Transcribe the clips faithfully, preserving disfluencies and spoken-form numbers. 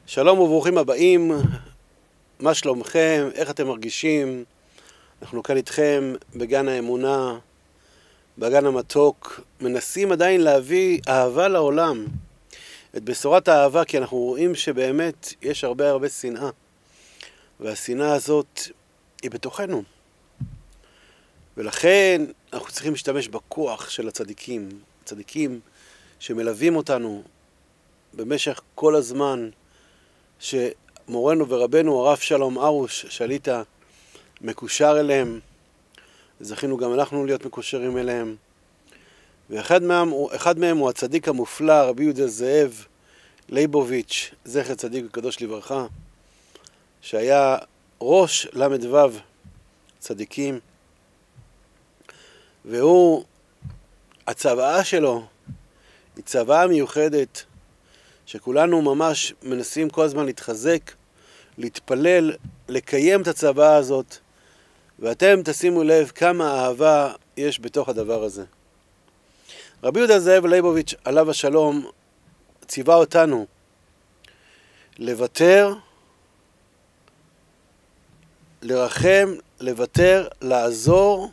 שלום וברוכים הבאים, מה שלומכם, איך אתם מרגישים? אנחנו כאן איתכם בגן האמונה, בגן המתוק, מנסים עדיין להביא אהבה לעולם, את בשורת האהבה, כי אנחנו רואים שבאמת יש הרבה הרבה שנאה, והשנאה הזאת היא בתוכנו, ולכן אנחנו צריכים להשתמש בכוח של הצדיקים, הצדיקים שמלווים אותנו במשך כל הזמן, שמורנו ורבנו הרב שלום ארוש שליטה מקושר אליהם, זכינו גם אנחנו להיות מקושרים אליהם, ואחד מהם, אחד מהם הוא הצדיק המופלא רבי יהודה זאב ליבוביץ', זכר צדיק וקדוש לברכה, שהיה ראש למד וו צדיקים, והוא, הצוואה שלו היא צוואה מיוחדת, שכולנו ממש מנסים כל הזמן להתחזק, להתפלל, לקיים את הצוואה הזאת, ואתם תשימו לב כמה אהבה יש בתוך הדבר הזה. רבי יהודה זאב ליבוביץ' עליו השלום ציווה אותנו לוותר, לרחם, לוותר, לעזור,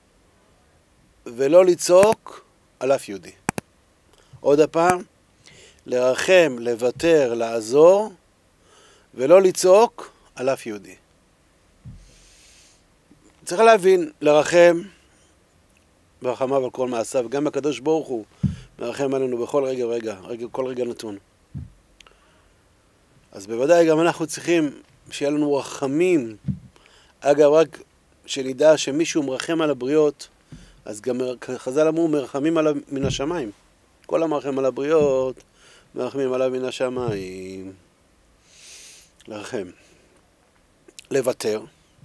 ולא לצעוק על אף יהודי. עוד הפעם, לרחם, לוותר, לעזור, ולא לצעוק על אף יהודי. צריך להבין, לרחם, ברחמיו על כל מעשיו, גם הקדוש ברוך הוא מרחם עלינו בכל רגע ורגע, רגע, כל רגע נתון. אז בוודאי גם אנחנו צריכים שיהיה לנו רחמים. אגב, רק שנדע שמישהו מרחם על הבריות, אז גם חז"ל אמרו מרחמים עליו מן השמיים. כל המרחם על הבריות, מרחמים עליו מן השמיים. לרחם. לוותר.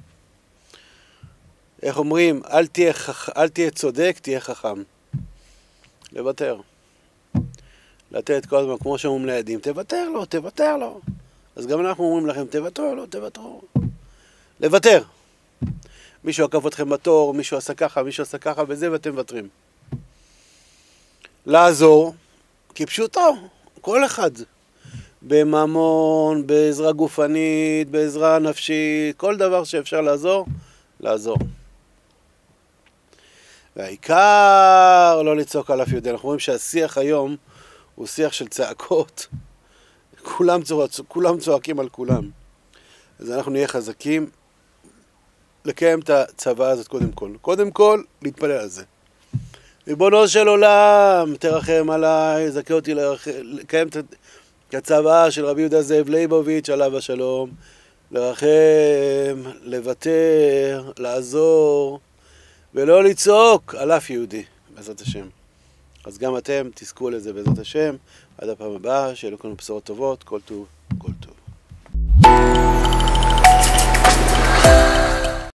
איך אומרים? אל תהיה, חכ... אל תהיה צודק, תהיה חכם. לוותר. לתת כל הזמן, כמו שאומרים לידים, תוותר לו, תוותר לו. אז גם אנחנו אומרים לכם, תוותרו לו, תוותרו. לוותר. מישהו עקף אתכם בתור, מישהו עשה ככה, מישהו עשה ככה, וזה ואתם מוותרים. לעזור, כי פשוטו, כל אחד. בממון, בעזרה גופנית, בעזרה נפשית, כל דבר שאפשר לעזור, לעזור. והעיקר לא לצעוק על אף יהודי. אנחנו רואים שהשיח היום הוא שיח של צעקות. כולם, צוע, כולם צועקים על כולם. אז אנחנו נהיה חזקים לקיים את הצוואה הזאת קודם כל. קודם כל, להתפלל על זה. ריבונו של עולם, תרחם עליי, זכה אותי לקיים את הצוואה של רבי יהודה זאב ליבוביץ' עליו השלום. לרחם, לוותר, לעזור, ולא לצעוק על אף יהודי, בעזרת השם. אז גם אתם תזכו לזה בעזרת השם. עד הפעם הבאה, שיהיו לכם בשורות טובות, כל טוב, כל